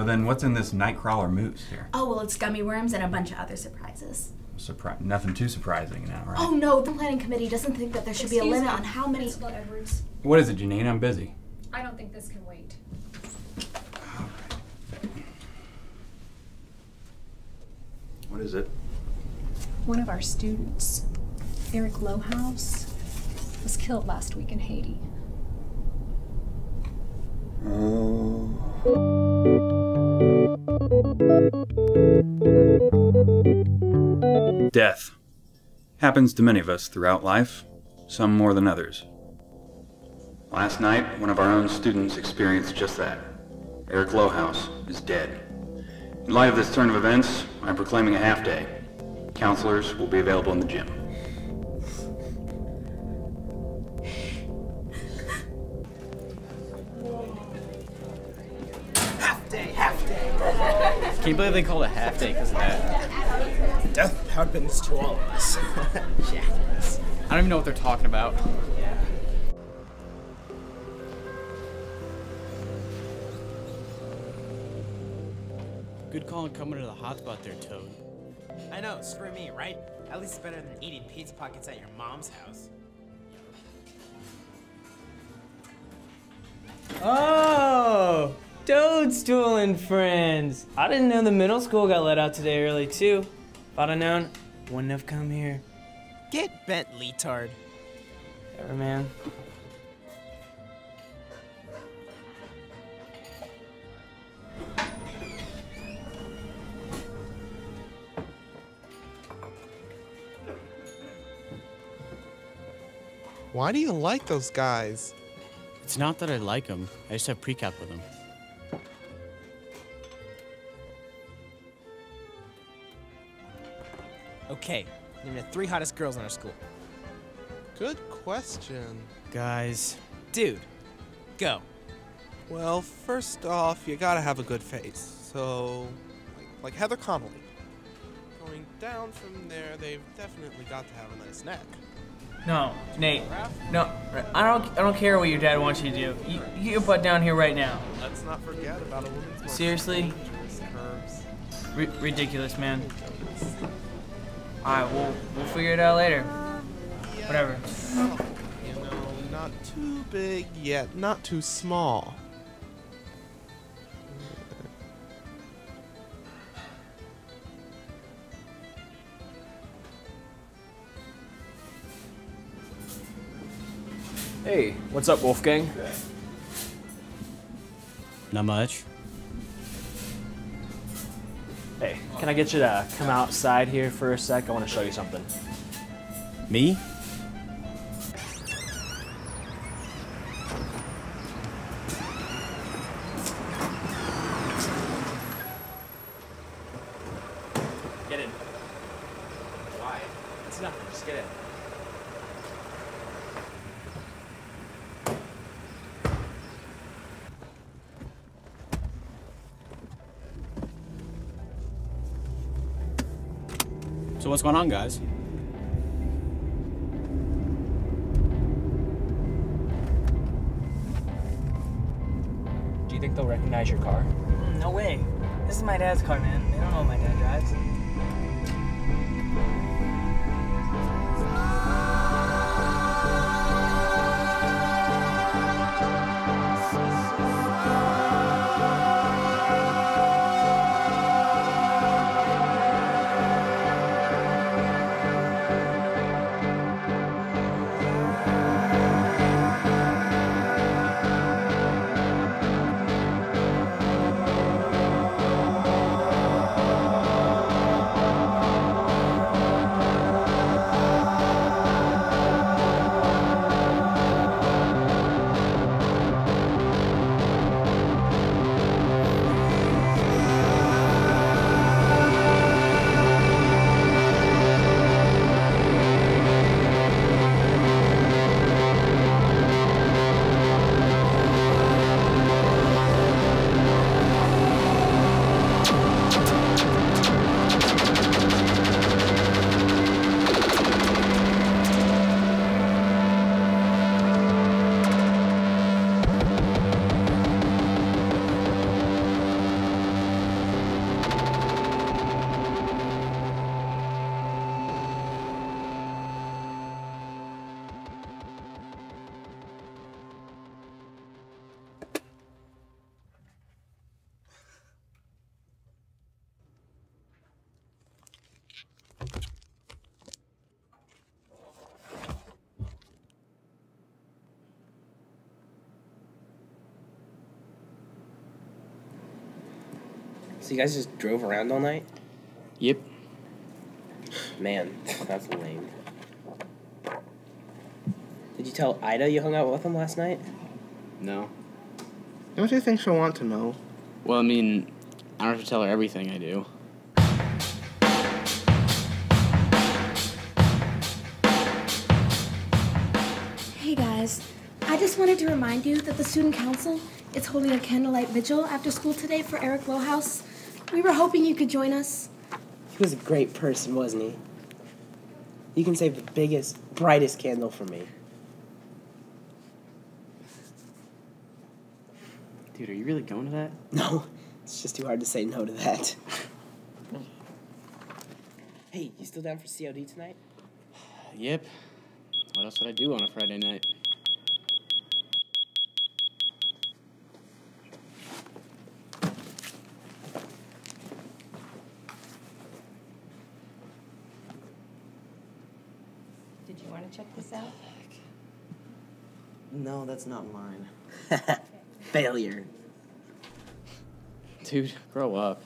then what's in this Nightcrawler mousse here? Oh, well, it's gummy worms and a bunch of other surprises. Nothing too surprising now, right? Oh, no, the planning committee doesn't think that there should be a limit on how many... Principal Edwards. What is it, Janine? I'm busy. I don't think this can wait. What is it? One of our students, Eric Lohaus, was killed last week in Haiti. Death happens to many of us throughout life, some more than others. Last night, one of our own students experienced just that. Eric Lohaus is dead. In light of this turn of events, I'm proclaiming a half-day. Counselors will be available in the gym. Can you believe they called it half day because of that? Death happens to all of us. Jackass. I don't even know what they're talking about. Good call on coming to the hot spot there, Toad. I know, screw me, right? At least it's better than eating pizza pockets at your mom's house. Oh! Toadstool and friends! I didn't know the middle school got let out today early, too. If I'd have known, wouldn't have come here. Get bent, leotard. Ever, man. Why do you like those guys? It's not that I like them. I just have pre-cap with them. Okay, name the 3 hottest girls in our school. Good question. Guys. Dude, go. Well, first off, you gotta have a good face. So, like Heather Connolly. Going down from there, they've definitely got to have a nice neck. No, Nate. No, I don't care what your dad wants you to do. You get your butt down here right now. Let's not forget about a woman's more Seriously? curves. Ridiculous, man. Alright, we'll figure it out later. Yeah, Whatever. well, you know, not too big yet, not too small. Hey, what's up, Wolfgang? Not much. Hey, can I get you to come outside here for a sec? I want to show you something. Me? Get in. Why? It's nothing. Just get in. So what's going on, guys? Do you think they'll recognize your car? No way. This is my dad's car, man. They don't know what my dad drives. So you guys just drove around all night? Yep. Man, that's lame. Did you tell Ida you hung out with him last night? No. Don't you think she'll want to know? Well, I mean, I don't have to tell her everything I do. Hey guys, I just wanted to remind you that the student council is holding a candlelight vigil after school today for Eric Lowhouse. We were hoping you could join us. He was a great person, wasn't he? You can save the biggest, brightest candle for me. Dude, are you really going to that? No, it's just too hard to say no to that. Hey, you still down for COD tonight? Yep. What else would I do on a Friday night? Did you want to check this out? No, that's not mine. Failure. Dude, grow up.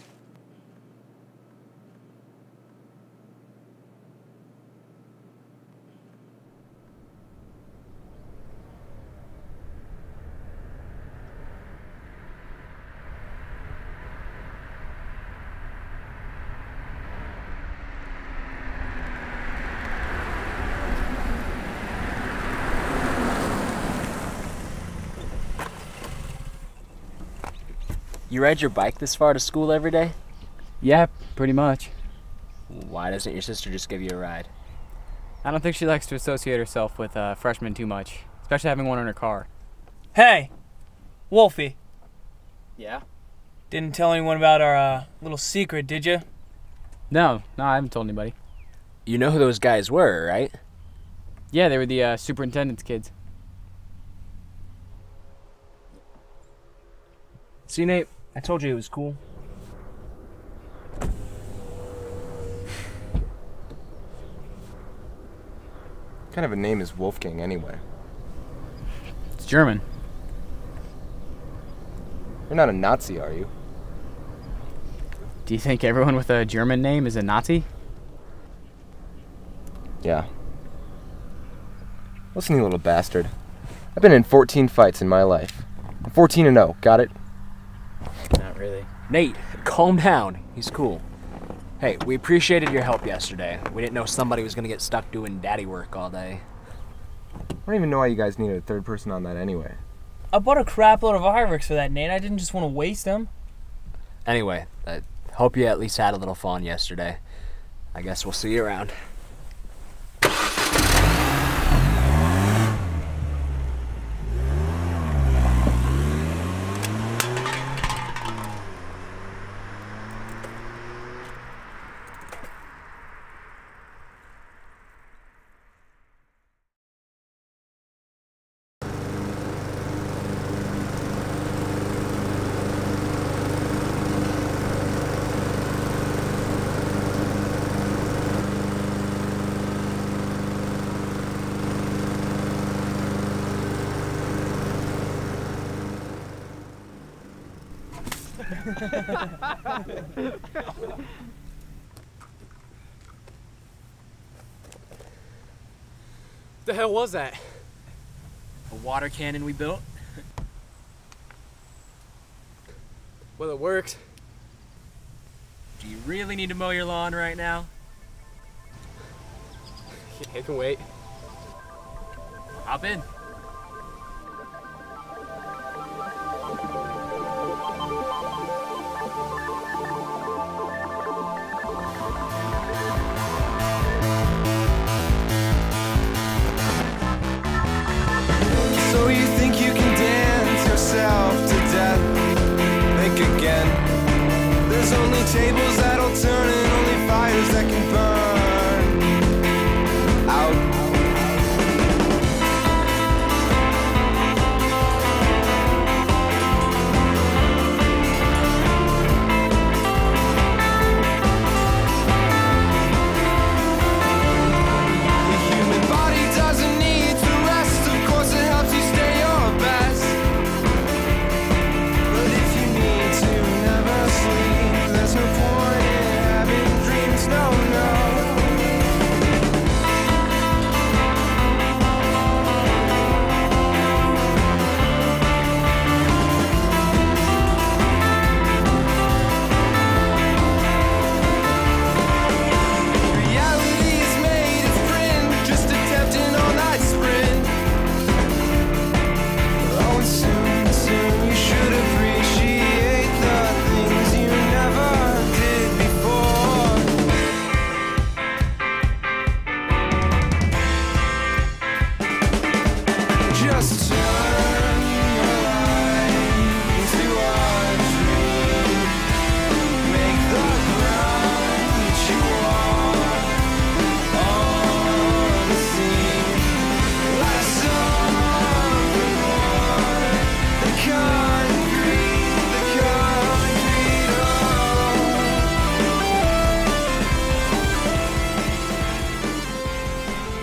You ride your bike this far to school every day? Yeah, pretty much. Why doesn't your sister just give you a ride? I don't think she likes to associate herself with freshmen too much, especially having one in her car. Hey, Wolfie. Yeah? Didn't tell anyone about our little secret, did you? No, I haven't told anybody. You know who those guys were, right? Yeah, they were the superintendent's kids. See, Nate, I told you it was cool. What kind of a name is Wolfgang anyway? It's German. You're not a Nazi, are you? Do you think everyone with a German name is a Nazi? Yeah. Listen, you little bastard. I've been in 14 fights in my life. I'm 14-0, got it? Not really. Nate, calm down. He's cool. Hey, we appreciated your help yesterday. We didn't know somebody was gonna get stuck doing daddy work all day. I don't even know why you guys needed a third person on that anyway. I bought a crap load of fireworks for that, Nate. I didn't just want to waste them. Anyway, I hope you at least had a little fun yesterday. I guess we'll see you around. The hell was that? A water cannon we built? Well, it worked. Do you really need to mow your lawn right now? Yeah, it can wait. Hop in. So you think you can dance yourself to death? Think again. There's only tables that'll turn and only fires that can burn out.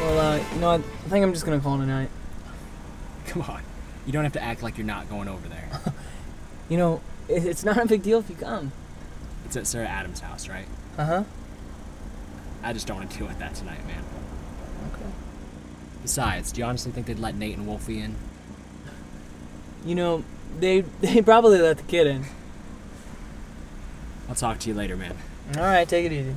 Well, you know what? I think I'm just gonna call it a night. Come on. You don't have to act like you're not going over there. You know, it's not a big deal if you come. It's at Sarah Adams' house, right? Uh-huh. I just don't want to deal with that tonight, man. Okay. Besides, do you honestly think they'd let Nate and Wolfie in? You know, they probably let the kid in. I'll talk to you later, man. Alright, take it easy.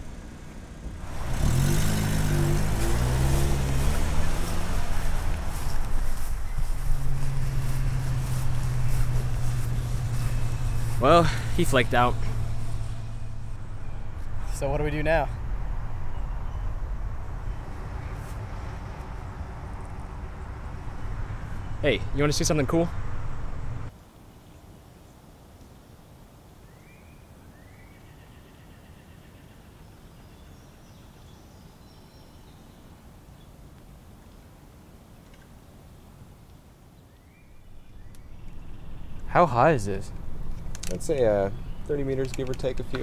Well, he flaked out. So what do we do now? Hey, you want to see something cool? How high is this? I'd say 30 meters, give or take a few.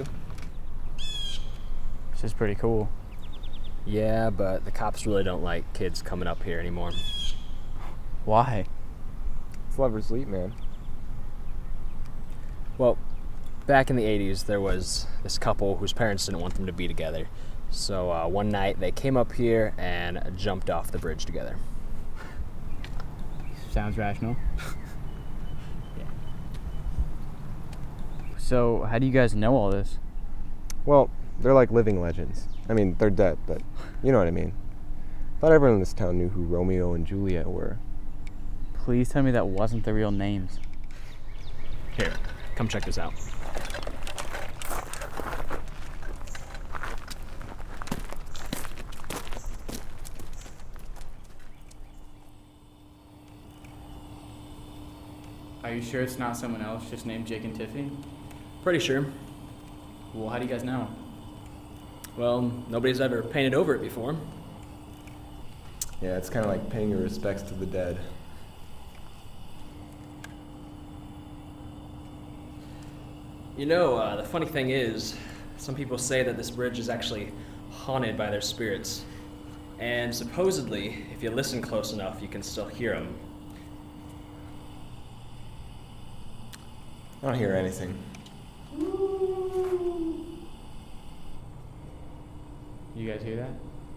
This is pretty cool. Yeah, but the cops really don't like kids coming up here anymore. Why? It's Lover's Leap, man. Well, back in the 80s, there was this couple whose parents didn't want them to be together. So one night they came up here and jumped off the bridge together. Sounds rational. So, how do you guys know all this? Well, they're like living legends. I mean, they're dead, but you know what I mean. Thought everyone in this town knew who Romeo and Juliet were. Please tell me that wasn't their real names. Here, come check this out. Are you sure it's not someone else just named Jake and Tiffany? Pretty sure. Well, how do you guys know? Well, nobody's ever painted over it before. Yeah, it's kind of like paying your respects to the dead. You know, the funny thing is, some people say that this bridge is actually haunted by their spirits. And supposedly, if you listen close enough, you can still hear them. I don't hear anything. You guys hear that?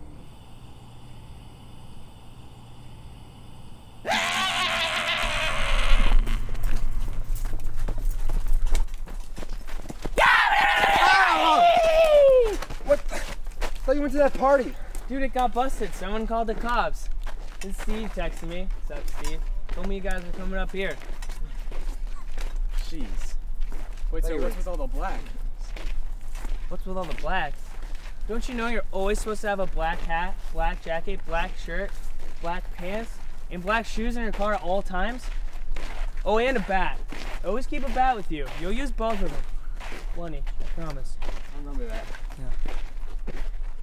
What? I thought you went to that party. Dude, it got busted. Someone called the cops. Then Steve texted me. What's up, Steve? Told me you guys were coming up here. Jeez. Wait, so what's with all the black? What's with all the blacks? Don't you know you're always supposed to have a black hat, black jacket, black shirt, black pants, and black shoes in your car at all times? Oh, and a bat. Always keep a bat with you. You'll use both of them. Plenty, I promise. I remember that. Yeah.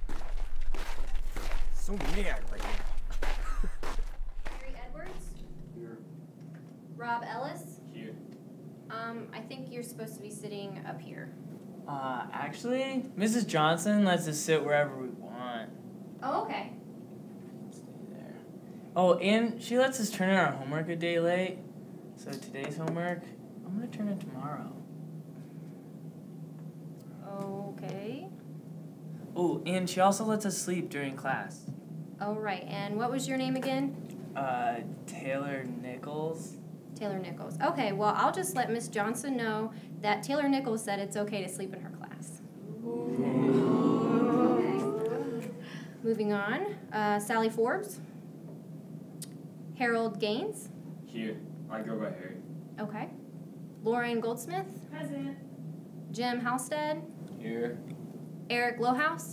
So mad right now. Harry Edwards? Here. Rob Ellis? Here. I think you're supposed to be sitting up here. Actually, Mrs. Johnson lets us sit wherever we want. Oh, okay. Stay there. Oh, and she lets us turn in our homework a day late. So today's homework, I'm gonna turn it tomorrow. Okay. Oh, and she also lets us sleep during class. Oh, right. And what was your name again? Taylor Nichols. Taylor Nichols. Okay, well, I'll just let Miss Johnson know that Taylor Nichols said it's okay to sleep in her class. Okay. Moving on. Sally Forbes. Harold Gaines. Here. I go by Harry. Okay. Lauren Goldsmith. Present. Jim Halstead. Here. Eric Lohaus.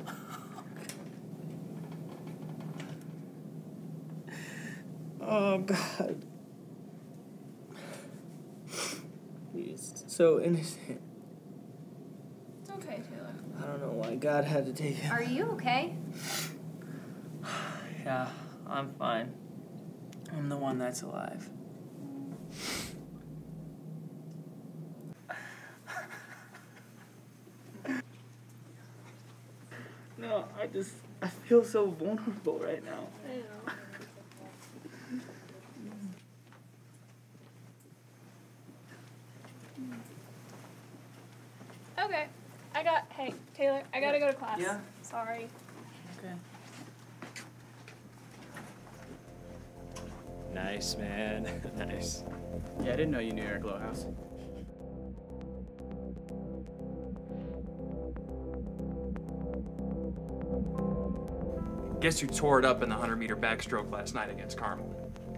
Oh, God. He's so innocent. It's okay, Taylor. I don't know why God had to take him. Are you okay? Yeah, I'm fine. I'm the one that's alive. No, I feel feel so vulnerable right now. Okay. Hey, Taylor, I gotta go to class. Yeah? Sorry. Okay. Nice, man. Nice. Yeah, I didn't know you knew Eric Lowhouse. Guess who tore it up in the 100-meter backstroke last night against Carmel?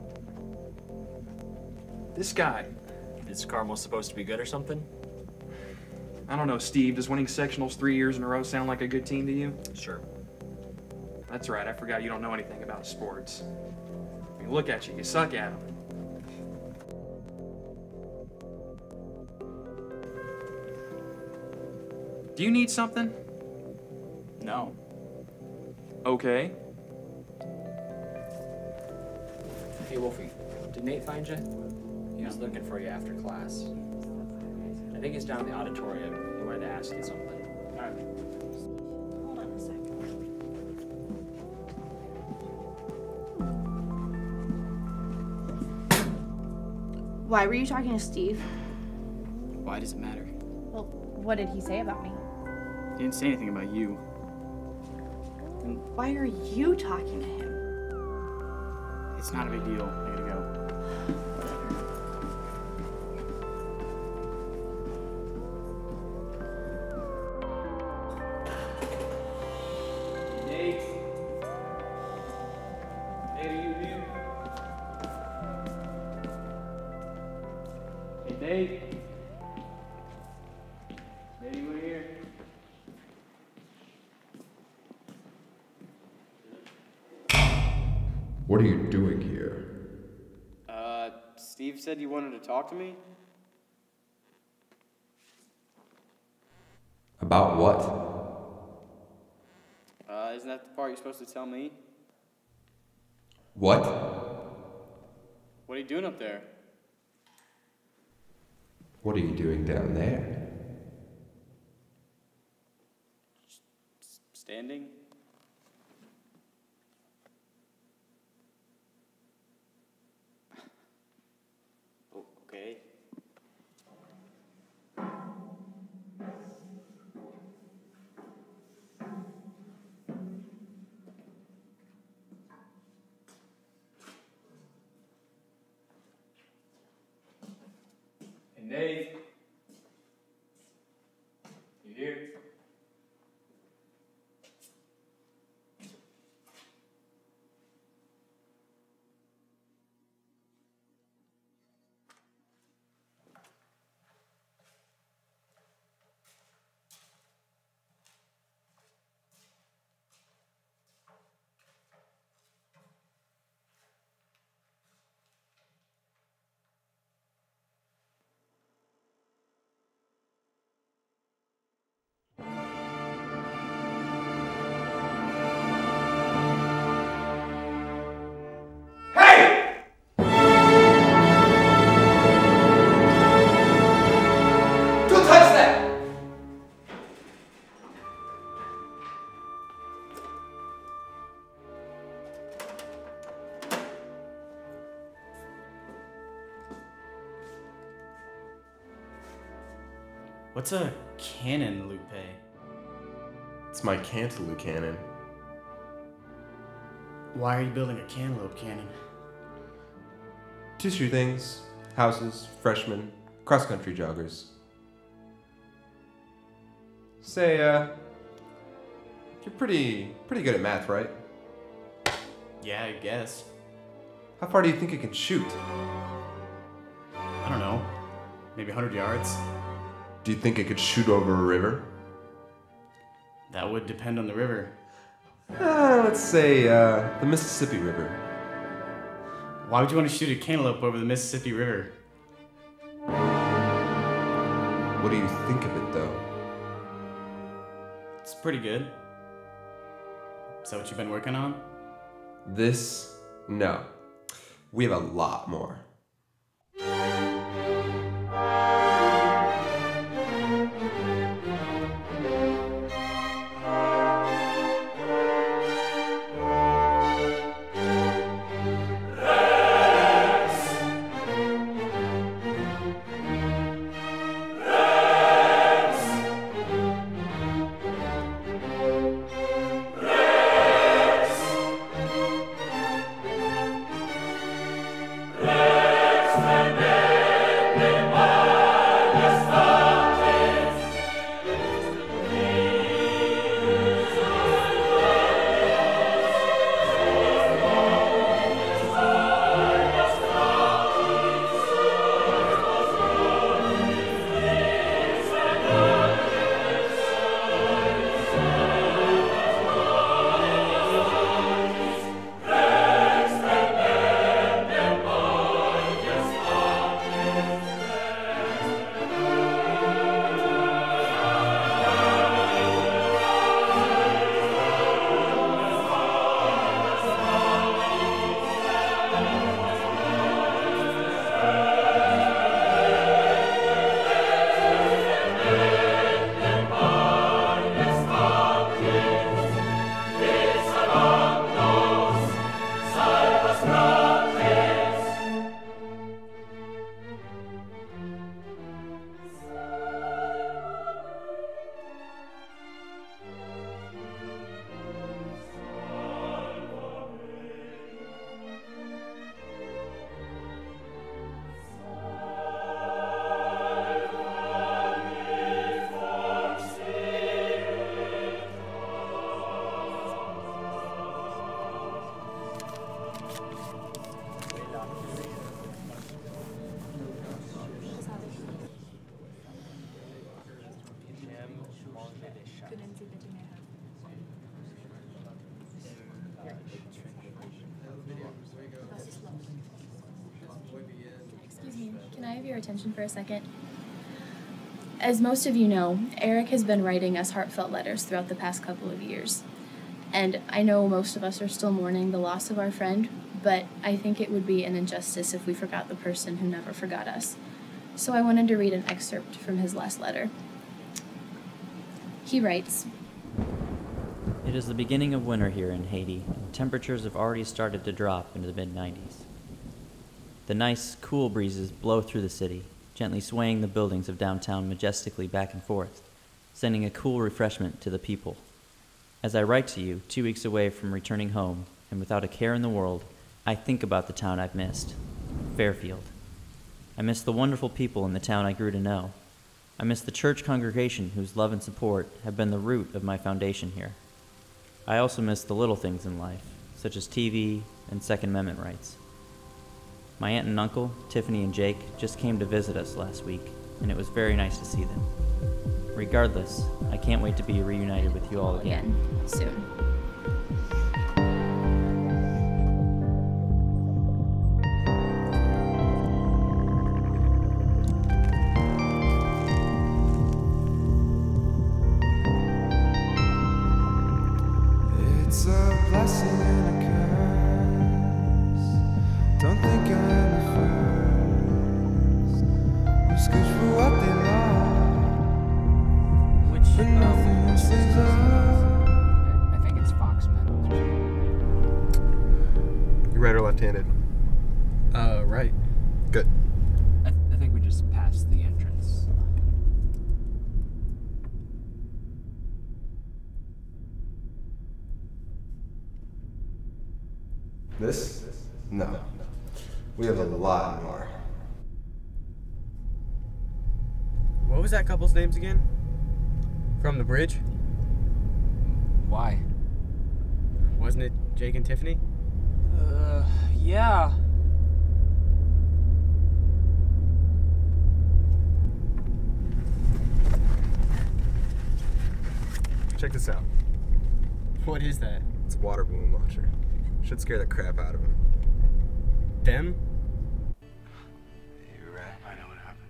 This guy. Is Carmel supposed to be good or something? I don't know, Steve. Does winning sectionals 3 years in a row sound like a good team to you? Sure. That's right. I forgot you don't know anything about sports. I mean, look at you. You suck at them. Do you need something? No. Okay. Hey, Wolfie, did Nate find you? He was looking for you after class. I think he's down in the auditorium. He wanted to ask you something. Hold on a second. Why were you talking to Steve? Why does it matter? Well, what did he say about me? He didn't say anything about you. Why are you talking to him? It's not a big deal. I gotta go. Nate? Nate, are you here? Hey, Nate? Nate, you were here? What are you doing here? Steve said you wanted to talk to me? About what? Isn't that the part you're supposed to tell me? What? What are you doing up there? What are you doing down there? Standing? Okay. Hey, Nate? You here? Don't touch that! What's a cannon, Lupe? It's my cantaloupe cannon. Why are you building a cantaloupe cannon? Tissue things, houses, freshmen, cross-country joggers. Say, you're pretty good at math, right? Yeah, I guess. How far do you think it can shoot? I don't know. Maybe 100 yards? Do you think it could shoot over a river? That would depend on the river. Let's say, the Mississippi River. Why would you want to shoot a cantaloupe over the Mississippi River? What do you think of it, though? It's pretty good. Is that what you've been working on? This? No. We have a lot more. your attention for a second? As most of you know, Eric has been writing us heartfelt letters throughout the past couple of years. And I know most of us are still mourning the loss of our friend, but I think it would be an injustice if we forgot the person who never forgot us. So I wanted to read an excerpt from his last letter. He writes, It is the beginning of winter here in Haiti, and temperatures have already started to drop into the mid-90s. The nice, cool breezes blow through the city, gently swaying the buildings of downtown majestically back and forth, sending a cool refreshment to the people. As I write to you, 2 weeks away from returning home, and without a care in the world, I think about the town I've missed, Fairfield. I miss the wonderful people in the town I grew to know. I miss the church congregation whose love and support have been the root of my foundation here. I also miss the little things in life, such as TV and Second Amendment rights. My aunt and uncle, Tiffany and Jake, just came to visit us last week, and it was very nice to see them. Regardless, I can't wait to be reunited with you all again. Soon. It's a blessing and a curse. Don't think I'm the first. Who's good for what they love? But nothing else is love. I think it's Fox Meadows. You right or left-handed? Right. Good. I think we just passed the entrance. This? No. We have a lot more. What was that couple's names again? From the bridge? Why? Wasn't it Jake and Tiffany? Yeah. Check this out. What is that? It's a water balloon launcher. Should scare the crap out of him. Them? You're right. I know what happened.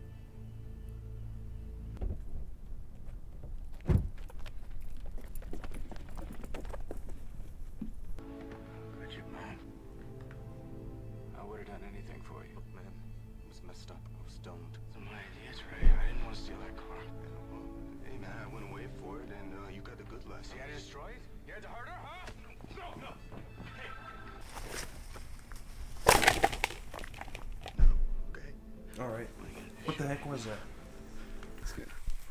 Got you, man. I would have done anything for you. Man, it was messed up. I was stoned. So my idea's right. I didn't want to steal that car. Hey, man, I went away for it, and you got the good life. You had to destroy it? You had to hurt her, huh? No. All right. What the heck was that? That's good.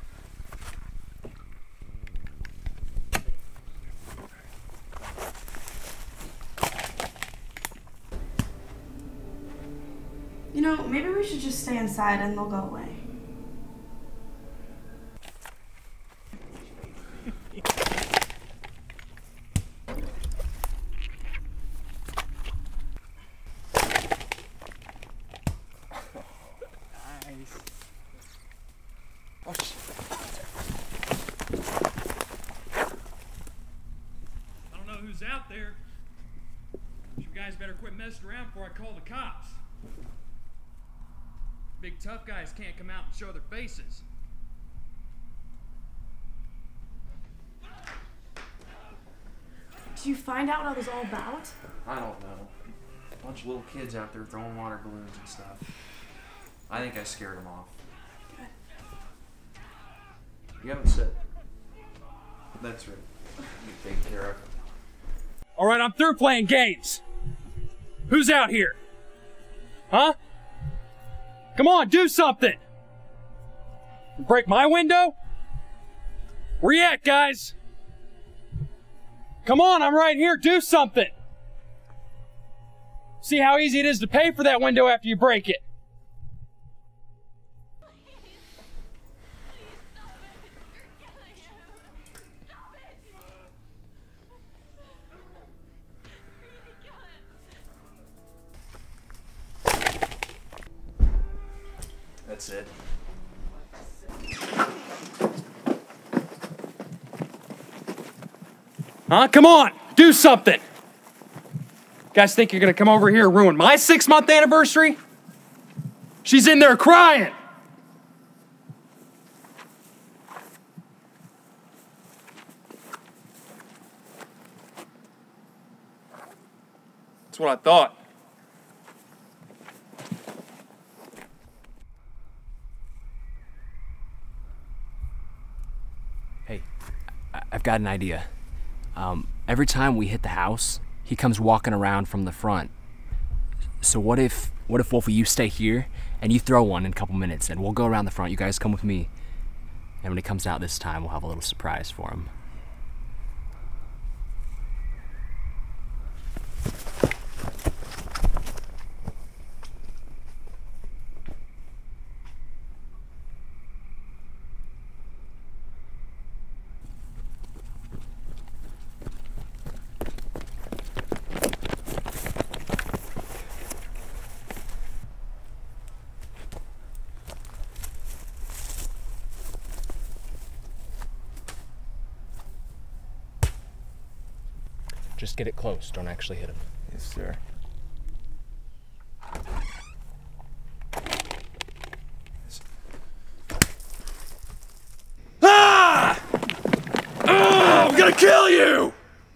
You know, maybe we should just stay inside and they'll go away. I don't know who's out there. You guys better quit messing around before I call the cops. Big tough guys can't come out and show their faces. Did you find out what it was all about? I don't know. A bunch of little kids out there throwing water balloons and stuff. I think I scared them off. You haven't said. That's right. You take care of. All right, I'm through playing games. Who's out here? Huh? Come on, do something. Break my window? Where you at, guys? Come on, I'm right here. Do something. See how easy it is to pay for that window after you break it. That's it. Huh? Come on, do something. Guys think you're gonna come over here and ruin my 6-month anniversary? She's in there crying! That's what I thought. Hey, I've got an idea. Every time we hit the house, he comes walking around from the front. So what if Wolfie, you stay here and you throw one in a couple minutes, and we'll go around the front. You guys come with me, and when he comes out this time, we'll have a little surprise for him. Just get it close. Don't actually hit him. Yes, sir. Ah! Oh, I'm gonna kill you!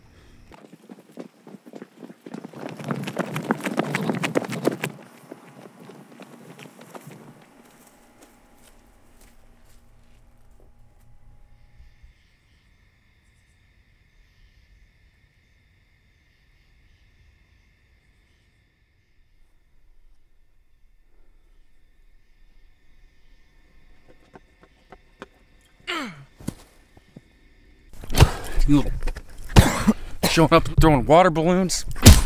You little showing up and throwing water balloons.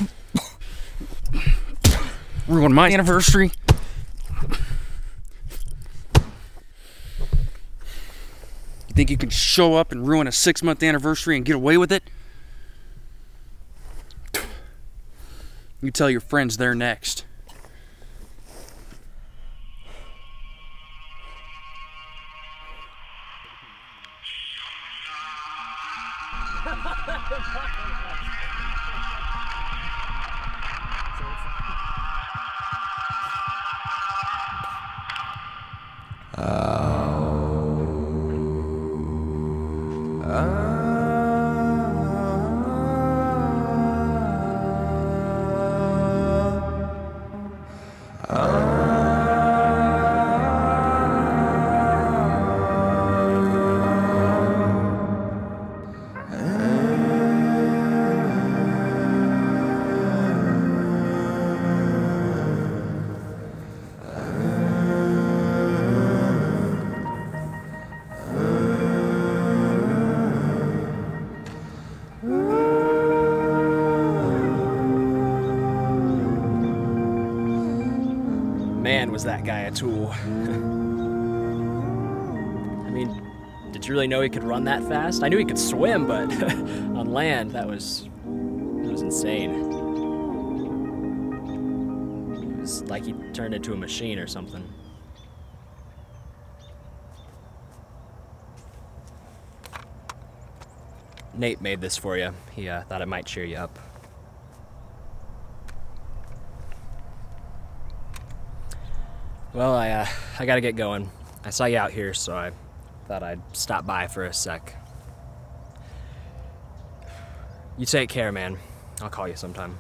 Ruin my anniversary. You think you can show up and ruin a 6-month anniversary and get away with it? You tell your friends they're next. Man, was that guy a tool. I mean, did you really know he could run that fast? I knew he could swim, but on land, that was insane. It was like he turned into a machine or something. Nate made this for you. He thought it might cheer you up. Well, I gotta get going. I saw you out here, so I thought I'd stop by for a sec. You take care, man. I'll call you sometime.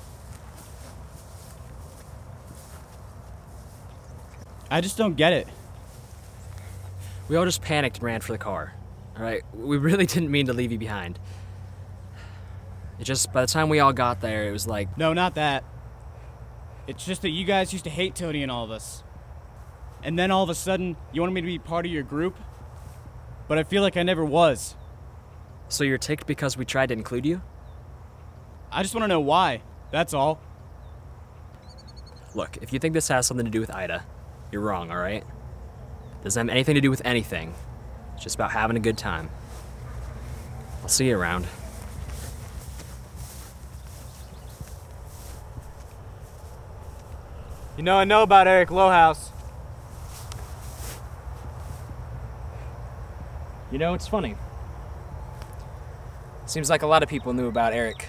I just don't get it. We all just panicked and ran for the car. All right? We really didn't mean to leave you behind. It just, by the time we all got there, it was like... No, not that. It's just that you guys used to hate Tony and all of us. And then all of a sudden, you wanted me to be part of your group? But I feel like I never was. So you're ticked because we tried to include you? I just want to know why. That's all. Look, if you think this has something to do with Ida, you're wrong, all right? Doesn't have anything to do with anything. It's just about having a good time. I'll see you around. You know, I know about Eric Lowhouse. You know, it's funny. Seems like a lot of people knew about Eric.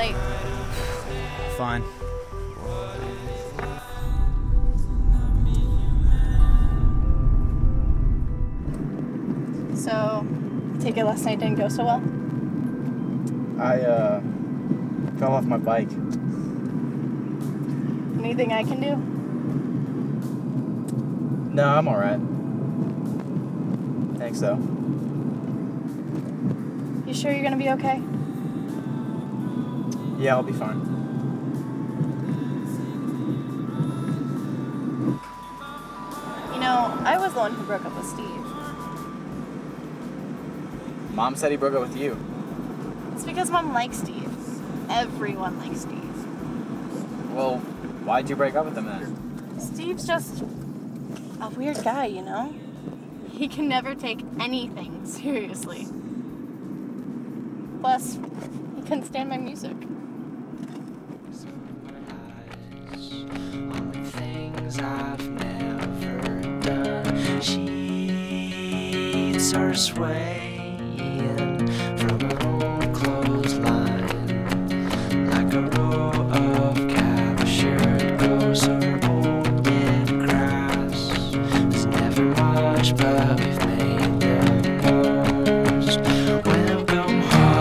late. Fine. So, take it last night didn't go so well? I fell off my bike. Anything I can do? No, I'm alright. Thanks though. You sure you're gonna be okay? Yeah, I'll be fine. You know, I was the one who broke up with Steve. Mom said he broke up with you. It's because Mom likes Steve. Everyone likes Steve. Well, why'd you break up with him then? Steve's just a weird guy, you know? He can never take anything seriously. Plus, he couldn't stand my music. Things I've never done. Sheets are swaying from an old clothesline, like a row of captured ghosts over old dead grass. It's never much, but we've made the most. Welcome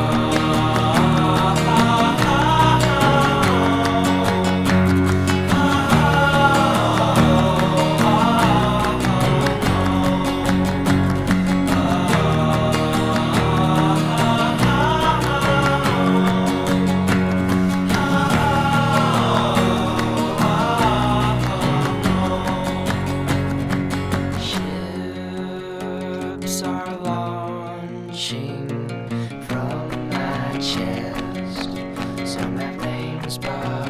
ships are launching from my chest. Some have names, but